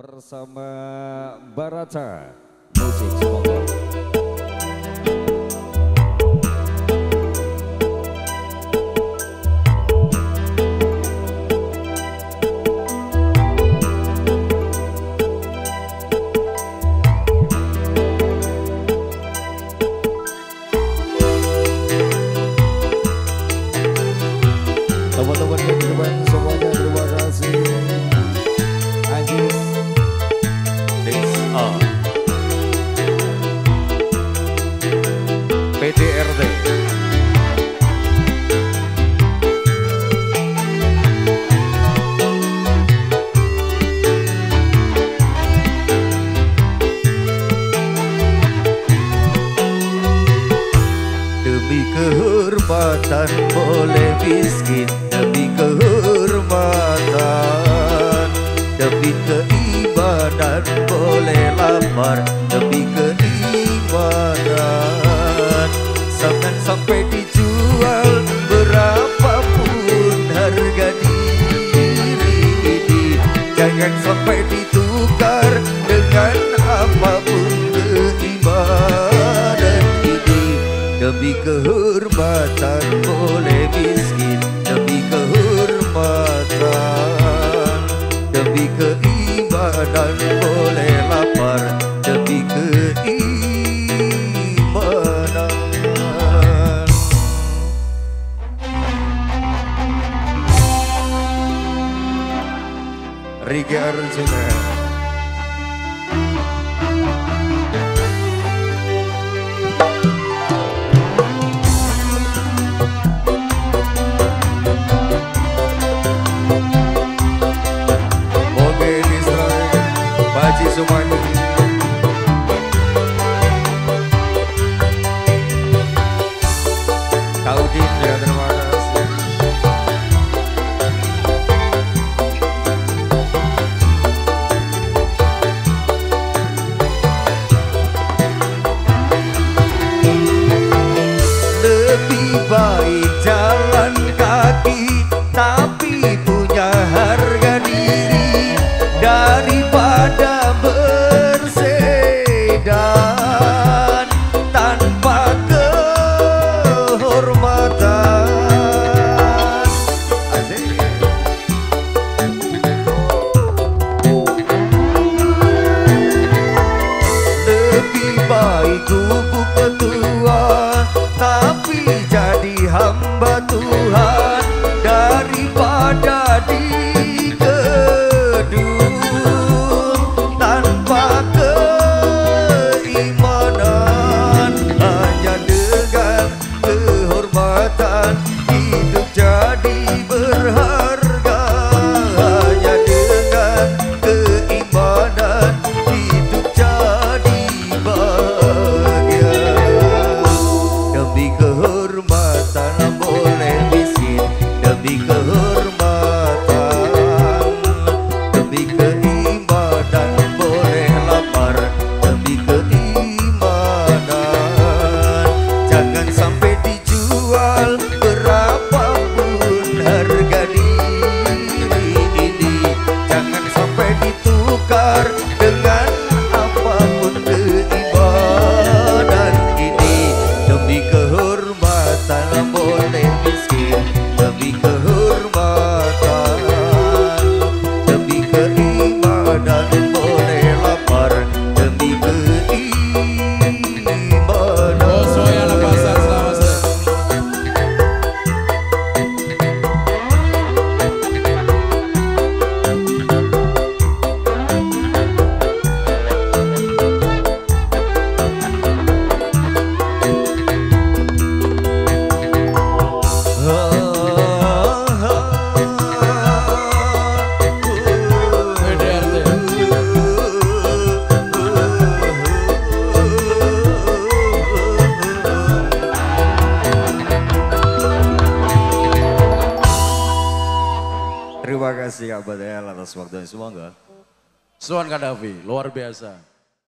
bersama Barata Musik Sponsor. Teman-teman yang depan semuanya terima kasih. Anjis PDRT. Demi kehormatan boleh miskin, demi kehormatan, demi keimanan boleh lapar, demi keimanan. Jangan sampai dijual berapapun harga diri ini, jangan sampai ditukar dengan apapun keimanan ini. Demi kehormatan boleh miskin, demi kehormatan, demi keimanan boleh lapar, demi keimanan. Riki Arjuna. Sumani Kaudin ya terima kasih. lebih baik jalan kaki tapi punya harga diri daripada bersedan tanpa kehormatan. Lebih baik kubu ketua tapi jadi hamba Tuhan daripada dikedung tanpa keimanan. Hanya dengan kehormatan hidup jadi berharga, hanya dengan keimanan hidup jadi bahagia. Demi kehormatan boleh miskin, demi kehormatan, demi keimanan boleh lapar, demi keimanan. Jangan sampai dijual berapapun harga diri ini, jangan sampai ditukar dengan apapun keimanan ini. Demi kehormatan boleh miskin, demi kehormatan, demi keimanan boleh lapar, demi keimanan. Oh, semuanya lepasan selamat sore. Terima kasih Kak Badel atas waktunya. Semoga Suan Kadafi, luar biasa.